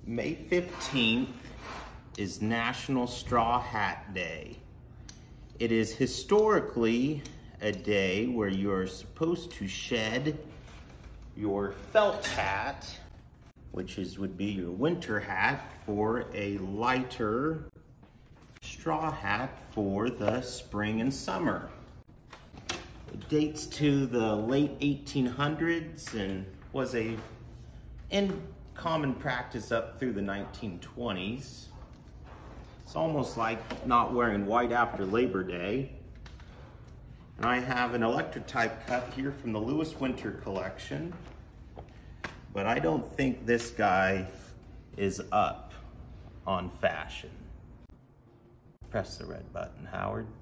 May 15th is National Straw Hat Day. It is historically a day where you're supposed to shed your felt hat, which would be your winter hat, for a lighter straw hat for the spring and summer. It dates to the late 1800s and was in common practice up through the 1920s. It's almost like not wearing white after Labor Day. And I have an electrotype cut here from the Lewis Winter collection, but I don't think this guy is up on fashion. Press the red button, Howard.